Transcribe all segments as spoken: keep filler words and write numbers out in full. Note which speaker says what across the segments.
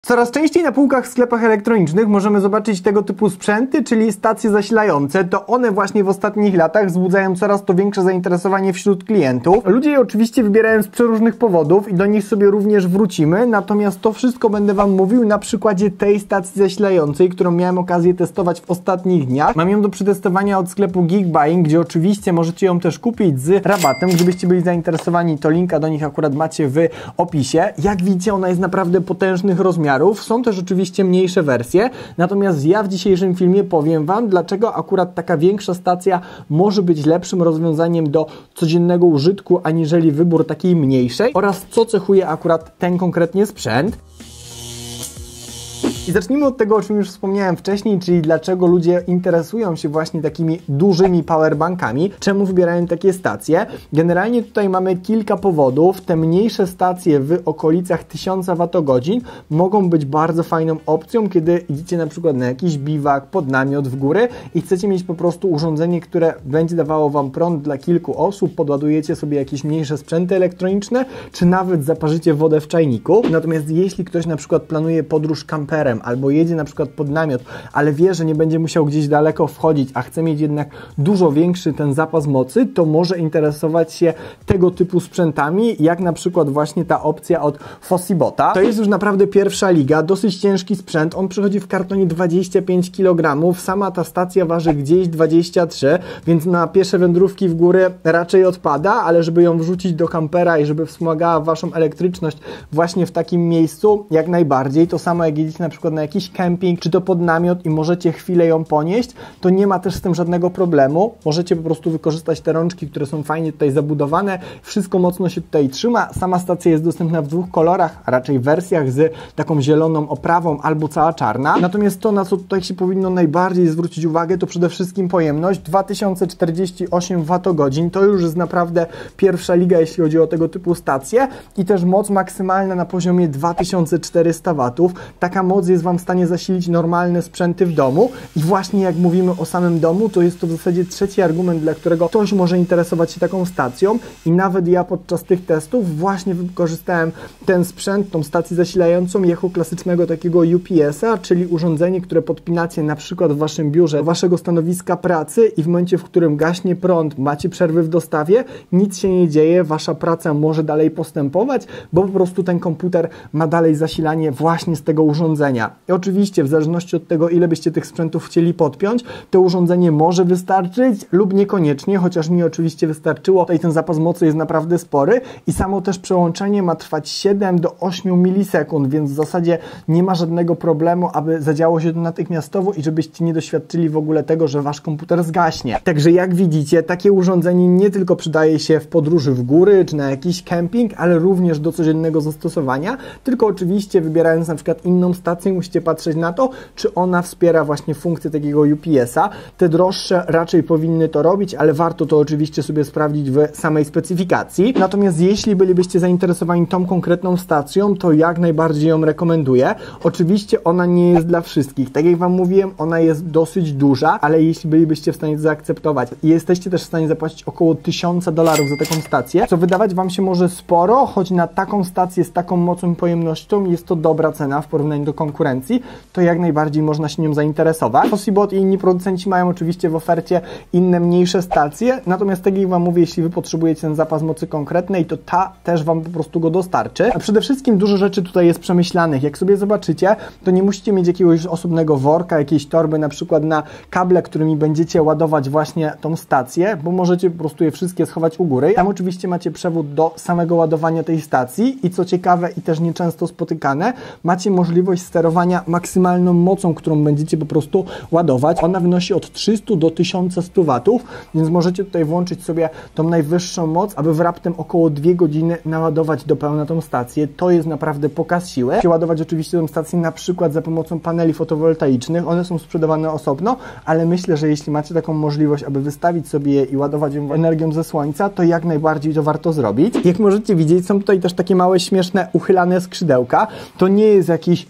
Speaker 1: Coraz częściej na półkach w sklepach elektronicznych możemy zobaczyć tego typu sprzęty, czyli stacje zasilające. To one właśnie w ostatnich latach wzbudzają coraz to większe zainteresowanie wśród klientów. Ludzie je oczywiście wybierają z przeróżnych powodów i do nich sobie również wrócimy, natomiast to wszystko będę Wam mówił na przykładzie tej stacji zasilającej, którą miałem okazję testować w ostatnich dniach. Mam ją do przetestowania od sklepu Geekbuying, gdzie oczywiście możecie ją też kupić z rabatem. Gdybyście byli zainteresowani, to linka do nich akurat macie w opisie. Jak widzicie, ona jest naprawdę potężnych rozmiarów. Są też oczywiście mniejsze wersje, natomiast ja w dzisiejszym filmie powiem Wam, dlaczego akurat taka większa stacja może być lepszym rozwiązaniem do codziennego użytku, aniżeli wybór takiej mniejszej oraz co cechuje akurat ten konkretnie sprzęt. I zacznijmy od tego, o czym już wspomniałem wcześniej, czyli dlaczego ludzie interesują się właśnie takimi dużymi powerbankami, czemu wybierają takie stacje. Generalnie tutaj mamy kilka powodów. Te mniejsze stacje w okolicach tysiąc wattogodzin mogą być bardzo fajną opcją, kiedy idziecie na przykład na jakiś biwak, pod namiot, w góry i chcecie mieć po prostu urządzenie, które będzie dawało Wam prąd dla kilku osób, podładujecie sobie jakieś mniejsze sprzęty elektroniczne, czy nawet zaparzycie wodę w czajniku. Natomiast jeśli ktoś na przykład planuje podróż kamperem, albo jedzie na przykład pod namiot, ale wie, że nie będzie musiał gdzieś daleko wchodzić, a chce mieć jednak dużo większy ten zapas mocy, to może interesować się tego typu sprzętami, jak na przykład właśnie ta opcja od Fossibota. To jest już naprawdę pierwsza liga, dosyć ciężki sprzęt, on przychodzi w kartonie dwadzieścia pięć kilogramów, sama ta stacja waży gdzieś dwadzieścia trzy, więc na pierwsze wędrówki w góry raczej odpada, ale żeby ją wrzucić do kampera i żeby wspomagała Waszą elektryczność właśnie w takim miejscu, jak najbardziej. To samo jak jedziecie na przykład na jakiś kemping, czy to pod namiot i możecie chwilę ją ponieść, to nie ma też z tym żadnego problemu. Możecie po prostu wykorzystać te rączki, które są fajnie tutaj zabudowane. Wszystko mocno się tutaj trzyma. Sama stacja jest dostępna w dwóch kolorach, a raczej wersjach z taką zieloną oprawą albo cała czarna. Natomiast to, na co tutaj się powinno najbardziej zwrócić uwagę, to przede wszystkim pojemność. dwa tysiące czterdzieści osiem wattogodzin. To już jest naprawdę pierwsza liga, jeśli chodzi o tego typu stacje. I też moc maksymalna na poziomie dwa tysiące czterysta watów. Taka moc jest Wam w stanie zasilić normalne sprzęty w domu i właśnie jak mówimy o samym domu, to jest to w zasadzie trzeci argument, dla którego ktoś może interesować się taką stacją i nawet ja podczas tych testów właśnie wykorzystałem ten sprzęt, tą stację zasilającą jako klasycznego takiego U P S-a, czyli urządzenie, które podpinacie na przykład w Waszym biurze, do Waszego stanowiska pracy i w momencie, w którym gaśnie prąd, macie przerwy w dostawie, nic się nie dzieje, Wasza praca może dalej postępować, bo po prostu ten komputer ma dalej zasilanie właśnie z tego urządzenia. I oczywiście w zależności od tego, ile byście tych sprzętów chcieli podpiąć, to urządzenie może wystarczyć lub niekoniecznie, chociaż mi oczywiście wystarczyło. Tutaj ten zapas mocy jest naprawdę spory i samo też przełączenie ma trwać siedem do ośmiu milisekund, więc w zasadzie nie ma żadnego problemu, aby zadziało się to natychmiastowo i żebyście nie doświadczyli w ogóle tego, że Wasz komputer zgaśnie. Także jak widzicie, takie urządzenie nie tylko przydaje się w podróży w góry czy na jakiś kemping, ale również do codziennego zastosowania, tylko oczywiście wybierając na przykład inną stację, musicie patrzeć na to, czy ona wspiera właśnie funkcję takiego U P S-a. Te droższe raczej powinny to robić, ale warto to oczywiście sobie sprawdzić w samej specyfikacji. Natomiast jeśli bylibyście zainteresowani tą konkretną stacją, to jak najbardziej ją rekomenduję. Oczywiście ona nie jest dla wszystkich. Tak jak Wam mówiłem, ona jest dosyć duża, ale jeśli bylibyście w stanie to zaakceptować i jesteście też w stanie zapłacić około tysiąca dolarów za taką stację, co wydawać Wam się może sporo, choć na taką stację z taką mocą i pojemnością jest to dobra cena w porównaniu do konkurencji, to jak najbardziej można się nią zainteresować. Fossibot i inni producenci mają oczywiście w ofercie inne mniejsze stacje, natomiast tak jak Wam mówię, jeśli Wy potrzebujecie ten zapas mocy konkretnej, to ta też Wam po prostu go dostarczy. A przede wszystkim dużo rzeczy tutaj jest przemyślanych. Jak sobie zobaczycie, to nie musicie mieć jakiegoś osobnego worka, jakiejś torby na przykład na kable, którymi będziecie ładować właśnie tą stację, bo możecie po prostu je wszystkie schować u góry. Tam oczywiście macie przewód do samego ładowania tej stacji i co ciekawe i też nieczęsto spotykane, macie możliwość sterowania maksymalną mocą, którą będziecie po prostu ładować. Ona wynosi od trzystu do tysiąca stu watów, więc możecie tutaj włączyć sobie tą najwyższą moc, aby w raptem około dwie godziny naładować do pełna tą stację. To jest naprawdę pokaz siły. Ładować oczywiście tą stację na przykład za pomocą paneli fotowoltaicznych. One są sprzedawane osobno, ale myślę, że jeśli macie taką możliwość, aby wystawić sobie je i ładować ją energią ze słońca, to jak najbardziej to warto zrobić. Jak możecie widzieć, są tutaj też takie małe, śmieszne, uchylane skrzydełka. To nie jest jakiś wymysł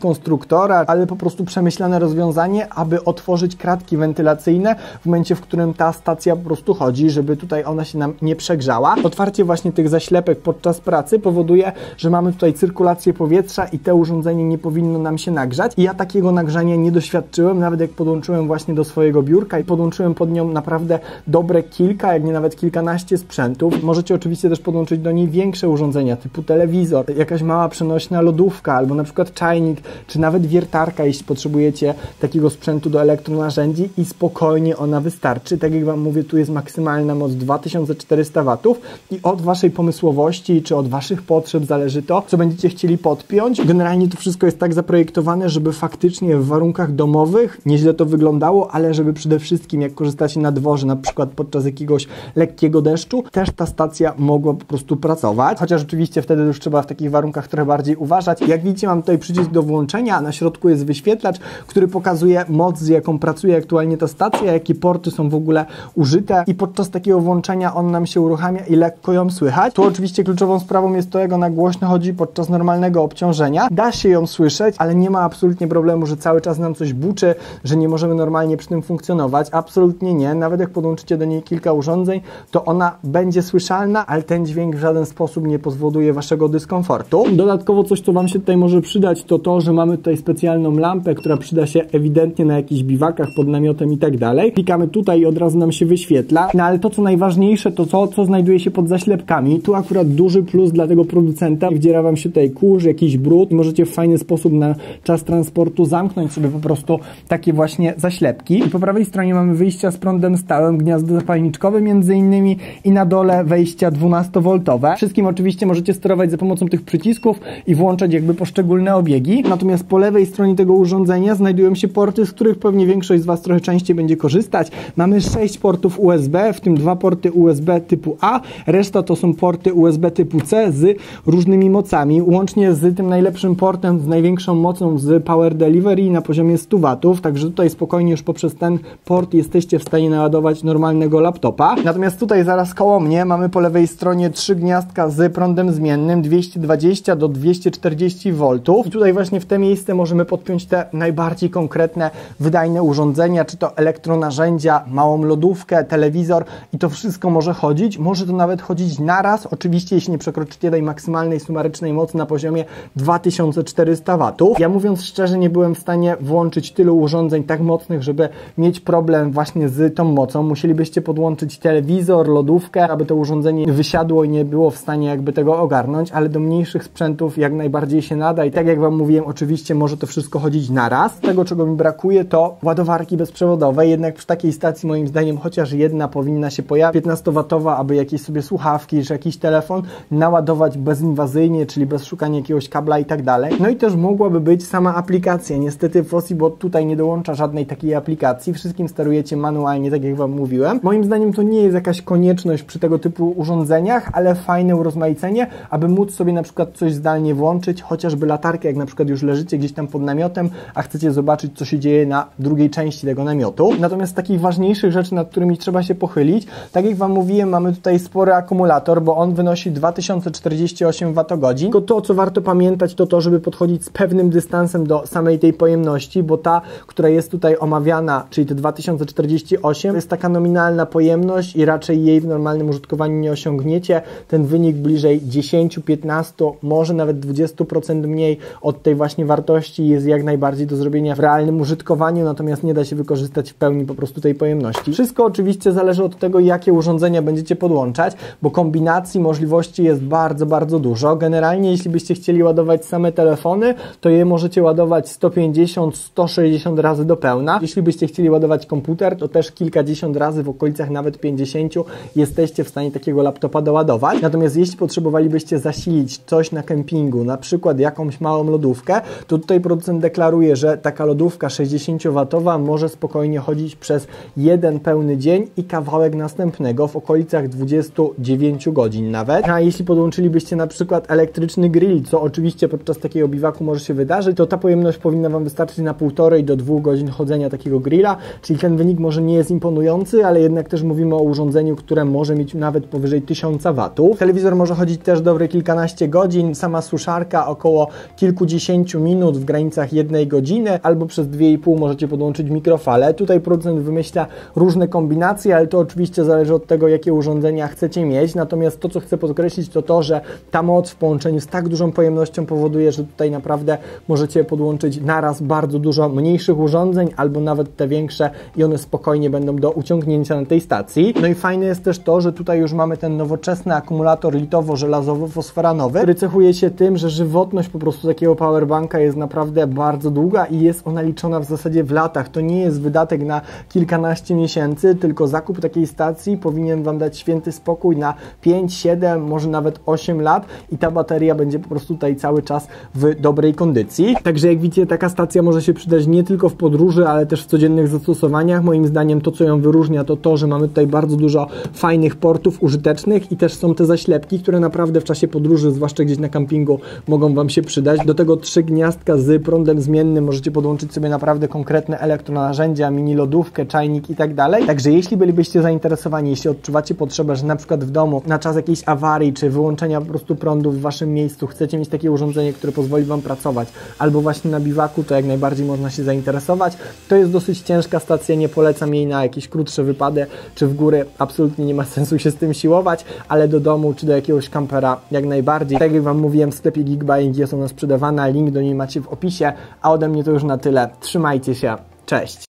Speaker 1: konstruktora, ale po prostu przemyślane rozwiązanie, aby otworzyć kratki wentylacyjne w momencie, w którym ta stacja po prostu chodzi, żeby tutaj ona się nam nie przegrzała. Otwarcie właśnie tych zaślepek podczas pracy powoduje, że mamy tutaj cyrkulację powietrza i to urządzenie nie powinno nam się nagrzać. I ja takiego nagrzania nie doświadczyłem, nawet jak podłączyłem właśnie do swojego biurka i podłączyłem pod nią naprawdę dobre kilka, jak nie nawet kilkanaście sprzętów. Możecie oczywiście też podłączyć do niej większe urządzenia typu telewizor, jakaś mała przenośna lodówka albo na przykład czajnik, czy nawet wiertarka, jeśli potrzebujecie takiego sprzętu do elektronarzędzi i spokojnie ona wystarczy. Tak jak Wam mówię, tu jest maksymalna moc dwa tysiące czterysta watów i od Waszej pomysłowości czy od Waszych potrzeb zależy to, co będziecie chcieli podpiąć. Generalnie to wszystko jest tak zaprojektowane, żeby faktycznie w warunkach domowych nieźle to wyglądało, ale żeby przede wszystkim jak korzystacie na dworze, na przykład podczas jakiegoś lekkiego deszczu, też ta stacja mogła po prostu pracować. Chociaż oczywiście wtedy już trzeba w takich warunkach trochę bardziej uważać. Jak widzicie, mam tutaj przycisk do włączenia, a na środku jest wyświetlacz, który pokazuje moc, z jaką pracuje aktualnie ta stacja, jakie porty są w ogóle użyte i podczas takiego włączenia on nam się uruchamia i lekko ją słychać. Tu oczywiście kluczową sprawą jest to, jak ona głośno chodzi podczas normalnego obciążenia. Da się ją słyszeć, ale nie ma absolutnie problemu, że cały czas nam coś buczy, że nie możemy normalnie przy tym funkcjonować. Absolutnie nie. Nawet jak podłączycie do niej kilka urządzeń, to ona będzie słyszalna, ale ten dźwięk w żaden sposób nie powoduje Waszego dyskomfortu. Dodatkowo coś, co Wam się tutaj może przydać, to to, że mamy tutaj specjalną lampę, która przyda się ewidentnie na jakichś biwakach pod namiotem i tak dalej. Klikamy tutaj i od razu nam się wyświetla. No ale to, co najważniejsze, to to, co znajduje się pod zaślepkami. Tu akurat duży plus dla tego producenta. Wdziera Wam się tutaj kurz, jakiś brud i możecie w fajny sposób na czas transportu zamknąć sobie po prostu takie właśnie zaślepki. I po prawej stronie mamy wyjścia z prądem stałym, gniazdo zapalniczkowe między innymi i na dole wejścia dwunastowoltowe. Wszystkim oczywiście możecie sterować za pomocą tych przycisków i włączać jakby poszczególne obiegi. Natomiast po lewej stronie tego urządzenia znajdują się porty, z których pewnie większość z Was trochę częściej będzie korzystać. Mamy sześć portów U S B, w tym dwa porty U S B typu A, reszta to są porty U S B typu C z różnymi mocami, łącznie z tym najlepszym portem, z największą mocą z Power Delivery na poziomie stu watów, także tutaj spokojnie już poprzez ten port jesteście w stanie naładować normalnego laptopa. Natomiast tutaj zaraz koło mnie mamy po lewej stronie trzy gniazdka z prądem zmiennym dwieście dwadzieścia do dwieście czterdzieści woltów i tutaj właśnie w te miejsce możemy podpiąć te najbardziej konkretne, wydajne urządzenia, czy to elektronarzędzia, małą lodówkę, telewizor i to wszystko może chodzić. Może to nawet chodzić naraz, oczywiście jeśli nie przekroczycie tej maksymalnej sumarycznej mocy na poziomie dwa tysiące czterysta watów. Ja mówiąc szczerze nie byłem w stanie włączyć tylu urządzeń tak mocnych, żeby mieć problem właśnie z tą mocą. Musielibyście podłączyć telewizor, lodówkę, aby to urządzenie wysiadło i nie było w stanie jakby tego ogarnąć, ale do mniejszych sprzętów jak najbardziej się nada i tak jak Wam mówiłem, oczywiście może to wszystko chodzić naraz. Tego, czego mi brakuje, to ładowarki bezprzewodowe, jednak przy takiej stacji moim zdaniem chociaż jedna powinna się pojawić, piętnastowatowa, aby jakieś sobie słuchawki czy jakiś telefon naładować bezinwazyjnie, czyli bez szukania jakiegoś kabla i tak dalej. No i też mogłaby być sama aplikacja. Niestety Fossibot tutaj nie dołącza żadnej takiej aplikacji. Wszystkim sterujecie manualnie, tak jak Wam mówiłem. Moim zdaniem to nie jest jakaś konieczność przy tego typu urządzeniach, ale fajne urozmaicenie, aby móc sobie na przykład coś zdalnie włączyć, chociażby latarkę, jak na przykład już leżycie gdzieś tam pod namiotem, a chcecie zobaczyć, co się dzieje na drugiej części tego namiotu. Natomiast z takich ważniejszych rzeczy, nad którymi trzeba się pochylić, tak jak Wam mówiłem, mamy tutaj spory akumulator, bo on wynosi dwa tysiące czterdzieści osiem wattogodzin. Tylko to, co warto pamiętać, to to, żeby podchodzić z pewnym dystansem do samej tej pojemności, bo ta, która jest tutaj omawiana, czyli te dwa tysiące czterdzieści osiem, to jest taka nominalna pojemność i raczej jej w normalnym użytkowaniu nie osiągniecie. Ten wynik bliżej dziesięć, piętnaście, może nawet dwadzieścia procent mniej od tej właśnie wartości jest jak najbardziej do zrobienia w realnym użytkowaniu, natomiast nie da się wykorzystać w pełni po prostu tej pojemności. Wszystko oczywiście zależy od tego, jakie urządzenia będziecie podłączać, bo kombinacji możliwości jest bardzo, bardzo dużo. Generalnie jeśli byście chcieli ładować same telefony, to je możecie ładować sto pięćdziesiąt, sto sześćdziesiąt razy do pełna. Jeśli byście chcieli ładować komputer, to też kilkadziesiąt razy, w okolicach nawet pięćdziesięciu jesteście w stanie takiego laptopa doładować. Natomiast jeśli potrzebowalibyście zasilić coś na kempingu, na przykład jakąś małą lodówkę, to tutaj producent deklaruje, że taka lodówka sześćdziesięciowatowa może spokojnie chodzić przez jeden pełny dzień i kawałek następnego w okolicach dwudziestu dziewięciu godzin nawet. A jeśli podłączylibyście na przykład elektryczny grill, co oczywiście podczas takiego biwaku może się wydarzyć, to ta pojemność powinna Wam wystarczyć na półtorej do dwóch godzin chodzenia takiego grilla, czyli ten wynik może nie jest imponujący, ale jednak też mówimy o urządzeniu, które może mieć nawet powyżej tysiąca watów. Telewizor może chodzić też dobre kilkanaście godzin, sama suszarka około kilkudziesięciu pięć minut w granicach jednej godziny, albo przez dwie i pół możecie podłączyć mikrofale. Tutaj producent wymyśla różne kombinacje, ale to oczywiście zależy od tego, jakie urządzenia chcecie mieć. Natomiast to, co chcę podkreślić, to to, że ta moc w połączeniu z tak dużą pojemnością powoduje, że tutaj naprawdę możecie podłączyć naraz bardzo dużo mniejszych urządzeń, albo nawet te większe i one spokojnie będą do uciągnięcia na tej stacji. No i fajne jest też to, że tutaj już mamy ten nowoczesny akumulator litowo-żelazowo-fosforanowy, który cechuje się tym, że żywotność po prostu takiego powerbanka jest naprawdę bardzo długa i jest ona liczona w zasadzie w latach. To nie jest wydatek na kilkanaście miesięcy, tylko zakup takiej stacji powinien Wam dać święty spokój na pięć, siedem, może nawet osiem lat i ta bateria będzie po prostu tutaj cały czas w dobrej kondycji. Także jak widzicie, taka stacja może się przydać nie tylko w podróży, ale też w codziennych zastosowaniach. Moim zdaniem to, co ją wyróżnia, to to, że mamy tutaj bardzo dużo fajnych portów użytecznych i też są te zaślepki, które naprawdę w czasie podróży, zwłaszcza gdzieś na kampingu, mogą Wam się przydać. Do tego trzy gniazdka z prądem zmiennym, możecie podłączyć sobie naprawdę konkretne elektronarzędzia, mini lodówkę, czajnik i tak dalej. Także jeśli bylibyście zainteresowani, jeśli odczuwacie potrzebę, że na przykład w domu na czas jakiejś awarii czy wyłączenia po prostu prądu w Waszym miejscu chcecie mieć takie urządzenie, które pozwoli Wam pracować, albo właśnie na biwaku, to jak najbardziej można się zainteresować. To jest dosyć ciężka stacja, nie polecam jej na jakieś krótsze wypady czy w góry, absolutnie nie ma sensu się z tym siłować, ale do domu czy do jakiegoś kampera jak najbardziej. Tak jak Wam mówiłem, w sklepie Geekbuying jest ona sprzedawana, link do niej macie w opisie, a ode mnie to już na tyle. Trzymajcie się, cześć!